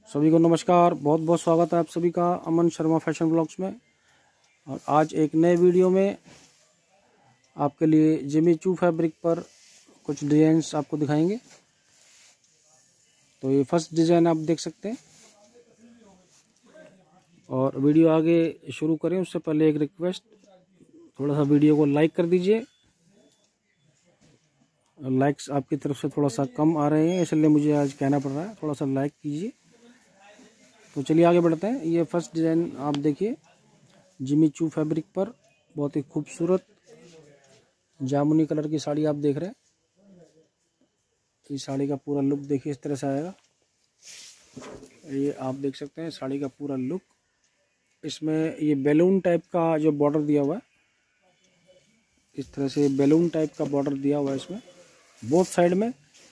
सभी को नमस्कार। बहुत बहुत स्वागत है आप सभी का अमन शर्मा फैशन ब्लॉग्स में। और आज एक नए वीडियो में आपके लिए जिमी चू फैब्रिक पर कुछ डिजाइंस आपको दिखाएंगे। तो ये फर्स्ट डिज़ाइन आप देख सकते हैं। और वीडियो आगे शुरू करें उससे पहले एक रिक्वेस्ट, थोड़ा सा वीडियो को लाइक कर दीजिए। लाइक्स आपकी तरफ से थोड़ा सा कम आ रहे हैं, इसलिए मुझे आज कहना पड़ रहा है, थोड़ा सा लाइक कीजिए। तो चलिए आगे बढ़ते हैं। ये फर्स्ट डिज़ाइन आप देखिए, जिमी चू फैब्रिक पर बहुत ही खूबसूरत जामुनी कलर की साड़ी आप देख रहे हैं। इस साड़ी का पूरा लुक देखिए, इस तरह से आएगा। ये आप देख सकते हैं साड़ी का पूरा लुक। इसमें ये बैलून टाइप का जो बॉर्डर दिया हुआ है, इस तरह से बैलून टाइप का बॉर्डर दिया हुआ है इसमें बोथ साइड में।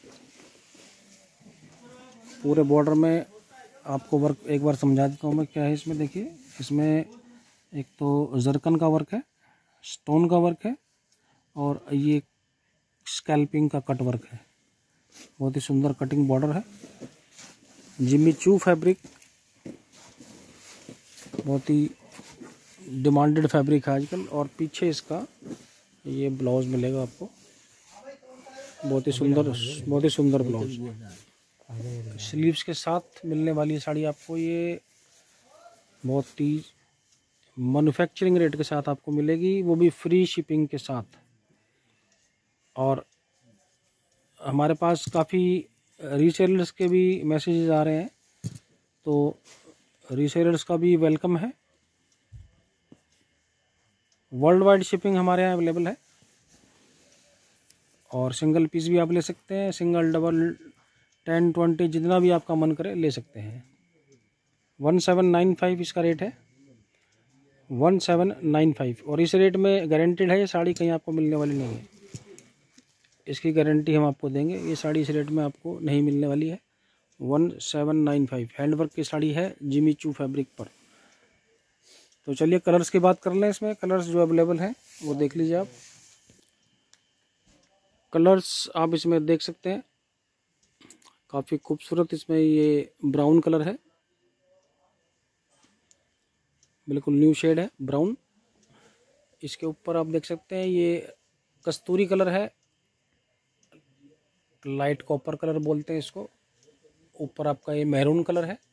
पूरे बॉर्डर में आपको वर्क एक बार समझा देता हूँ मैं क्या है इसमें। देखिए, इसमें एक तो जरकन का वर्क है, स्टोन का वर्क है, और ये स्कैल्पिंग का कट वर्क है। बहुत ही सुंदर कटिंग बॉर्डर है। जिमी चू फैब्रिक बहुत ही डिमांडेड फैब्रिक है आजकल। और पीछे इसका ये ब्लाउज मिलेगा आपको, बहुत ही सुंदर ब्लाउज। स्लीव्स के साथ मिलने वाली साड़ी आपको ये बहुत ही मैन्युफैक्चरिंग रेट के साथ आपको मिलेगी, वो भी फ्री शिपिंग के साथ। और हमारे पास काफ़ी रीसेलर्स के भी मैसेजेस आ रहे हैं, तो रीसेलर्स का भी वेलकम है। वर्ल्ड वाइड शिपिंग हमारे यहाँ अवेलेबल है। और सिंगल पीस भी आप ले सकते हैं, सिंगल, डबल, 10, 20 जितना भी आपका मन करे ले सकते हैं। 1795 इसका रेट है, 1795। और इस रेट में गारंटेड है, ये साड़ी कहीं आपको मिलने वाली नहीं है। इसकी गारंटी हम आपको देंगे, ये साड़ी इस रेट में आपको नहीं मिलने वाली है। 1795 हैंडवर्क की साड़ी है जिमी चू फैब्रिक पर। तो चलिए कलर्स की बात कर लें। इसमें कलर्स जो अवेलेबल हैं वो देख लीजिए आप। कलर्स आप इसमें देख सकते हैं, काफ़ी खूबसूरत इसमें ये ब्राउन कलर है, बिल्कुल न्यू शेड है ब्राउन। इसके ऊपर आप देख सकते हैं ये कस्तूरी कलर है, लाइट कॉपर कलर बोलते हैं इसको। ऊपर आपका ये मैरून कलर है,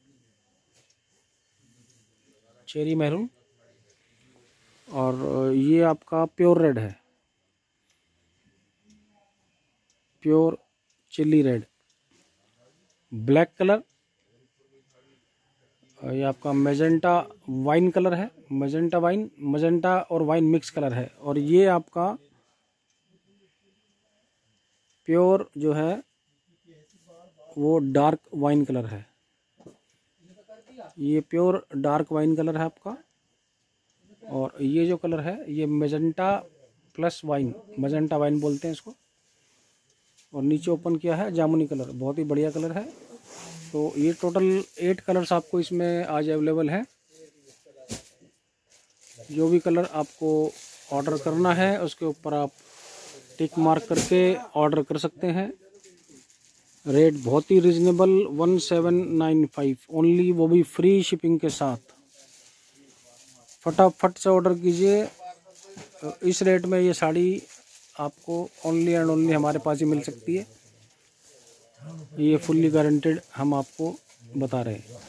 चेरी मैरून। और ये आपका प्योर रेड है, pure chilli red. Black colour, ये आपका मेजेंटा वाइन कलर है, मजेंटा और वाइन मिक्स कलर है। और ये आपका प्योर जो है वो डार्क वाइन कलर है। ये प्योर डार्क वाइन कलर है आपका। और ये जो कलर है ये magenta plus wine, magenta wine बोलते हैं इसको। और नीचे ओपन किया है जामुनी कलर, बहुत ही बढ़िया कलर है। तो ये टोटल 8 कलर्स आपको इसमें आज अवेलेबल है। जो भी कलर आपको ऑर्डर करना है उसके ऊपर आप टिक मार्क करके ऑर्डर कर सकते हैं। रेट बहुत ही रिजनेबल, 1795 ओनली, वो भी फ्री शिपिंग के साथ। फटाफट से ऑर्डर कीजिए। इस रेट में ये साड़ी आपको ओनली एंड ओनली हमारे पास ही मिल सकती है। ये फुल्ली गारंटेड हम आपको बता रहे हैं।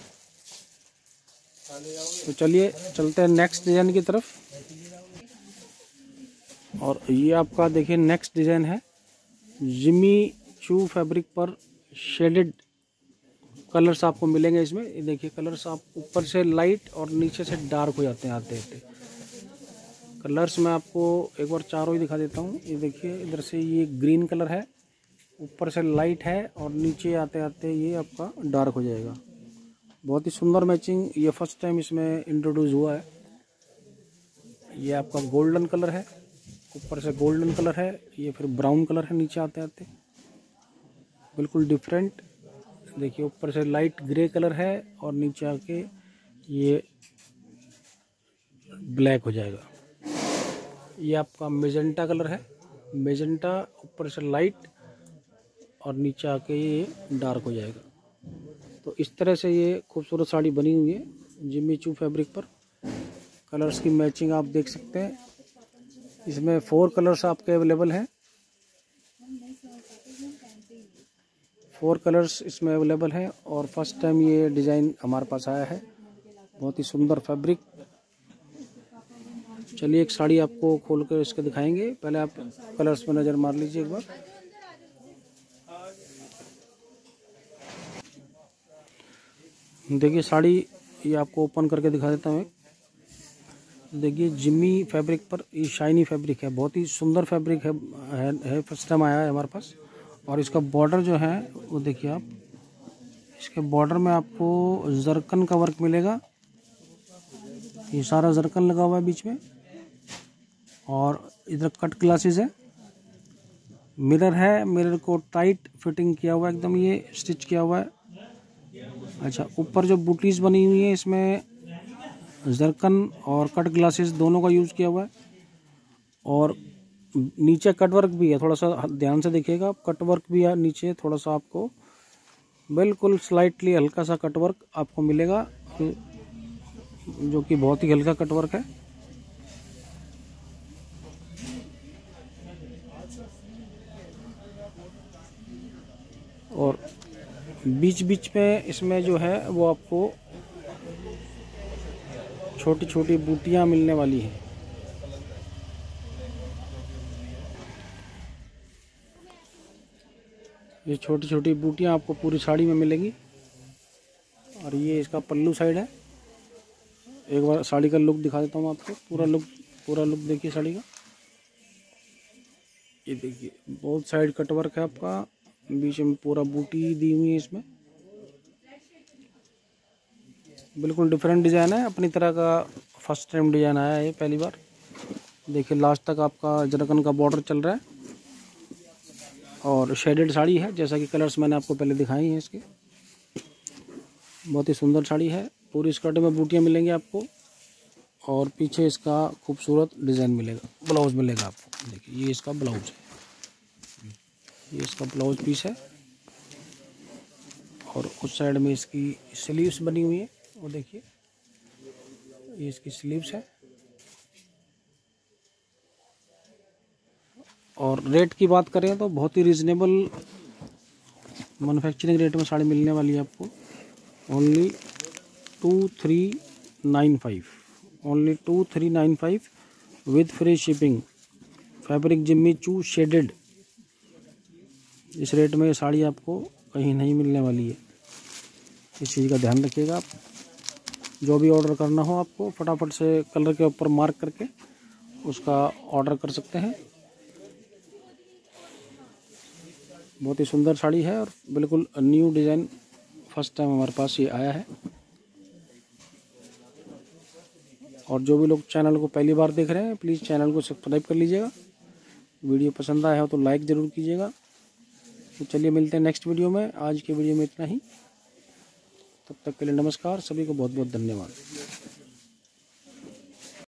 तो चलिए चलते हैं नेक्स्ट डिज़ाइन की तरफ। और ये आपका देखिए नेक्स्ट डिज़ाइन है, जिमी चू फैब्रिक पर शेडेड कलर्स आपको मिलेंगे इसमें। ये देखिए कलर्स आप ऊपर से लाइट और नीचे से डार्क हो जाते हैं आते आते। कलर्स मैं आपको एक बार चारों ही दिखा देता हूँ। ये देखिए इधर से ये ग्रीन कलर है, ऊपर से लाइट है, और नीचे आते आते ये आपका डार्क हो जाएगा। बहुत ही सुंदर मैचिंग, ये फर्स्ट टाइम इसमें इंट्रोड्यूस हुआ है। ये आपका गोल्डन कलर है, ऊपर से गोल्डन कलर है, ये फिर ब्राउन कलर है नीचे आते आते, बिल्कुल डिफरेंट। देखिए ऊपर से लाइट ग्रे कलर है और नीचे आके ये ब्लैक हो जाएगा। ये आपका मेजेंटा कलर है, मेजेंटा ऊपर से लाइट और नीचे आके ये डार्क हो जाएगा। तो इस तरह से ये खूबसूरत साड़ी बनी हुई है जिम्मी चू फैब्रिक पर। कलर्स की मैचिंग आप देख सकते हैं। इसमें 4 कलर्स आपके अवेलेबल हैं। 4 कलर्स इसमें अवेलेबल हैं और फर्स्ट टाइम ये डिज़ाइन हमारे पास आया है। बहुत ही सुंदर फैब्रिक। चलिए एक साड़ी आपको खोल कर इसके दिखाएंगे। पहले आप कलर्स पर नज़र मार लीजिए एक बार। देखिए साड़ी ये आपको ओपन करके दिखा देता हूँ। देखिए जिम्मी फैब्रिक पर ये शाइनी फैब्रिक है। बहुत ही सुंदर फैब्रिक है फर्स्ट टाइम आया है हमारे पास। और इसका बॉर्डर जो है वो देखिए आप, इसके बॉर्डर में आपको जरकन का वर्क मिलेगा। ये सारा जरकन लगा हुआ है बीच में और इधर कट ग्लासेस है, मिरर है, मिरर को टाइट फिटिंग किया हुआ है एकदम, ये स्टिच किया हुआ है। अच्छा, ऊपर जो बूटीज बनी हुई है इसमें जरकन और कट ग्लासेस दोनों का यूज़ किया हुआ है। और नीचे कटवर्क भी है, थोड़ा सा ध्यान से देखिएगा। कटवर्क भी है नीचे, थोड़ा सा आपको बिल्कुल स्लाइटली हल्का सा कटवर्क आपको मिलेगा, जो कि बहुत ही हल्का कटवर्क है। और बीच बीच में इसमें जो है वो आपको छोटी छोटी बूटियां मिलने वाली हैं। ये छोटी छोटी बूटियां आपको पूरी साड़ी में मिलेंगी। और ये इसका पल्लू साइड है। एक बार साड़ी का लुक दिखा देता हूँ आपको। पूरा लुक देखिए साड़ी का। ये देखिए बहुत साइड कटवर्क है आपका, बीच में पूरा बूटी दी हुई है। इसमें बिल्कुल डिफरेंट डिज़ाइन है, अपनी तरह का फर्स्ट टाइम डिज़ाइन आया है पहली बार। देखिए लास्ट तक आपका जरकन का बॉर्डर चल रहा है और शेडेड साड़ी है, जैसा कि कलर्स मैंने आपको पहले दिखाई हैं इसके। बहुत ही सुंदर साड़ी है। पूरी स्कर्ट में बूटियाँ मिलेंगी आपको और पीछे इसका खूबसूरत डिज़ाइन मिलेगा, ब्लाउज मिलेगा आपको। देखिए ये इसका ब्लाउज है, ये इसका ब्लाउज पीस है। और उस साइड में इसकी स्लीव्स बनी हुई है, वो देखिए ये इसकी स्लीव्स है। और रेट की बात करें तो बहुत ही रीज़नेबल मैन्युफैक्चरिंग रेट में साड़ी मिलने वाली है आपको। Only 2395, only 2395 with free shipping. Fabric Jimmy Choo shaded, इस रेट में साड़ी आपको कहीं नहीं मिलने वाली है। इस चीज़ का ध्यान रखिएगा आप। जो भी ऑर्डर करना हो आपको फटाफट से कलर के ऊपर मार्क करके उसका ऑर्डर कर सकते हैं। बहुत ही सुंदर साड़ी है और बिल्कुल न्यू डिज़ाइन फर्स्ट टाइम हमारे पास ये आया है। और जो भी लोग चैनल को पहली बार देख रहे हैं प्लीज़ चैनल को सब्सक्राइब कर लीजिएगा। वीडियो पसंद आया हो तो लाइक ज़रूर कीजिएगा। तो चलिए मिलते हैं नेक्स्ट वीडियो में। आज के वीडियो में इतना ही। तब तक के लिए नमस्कार। सभी को बहुत बहुत धन्यवाद।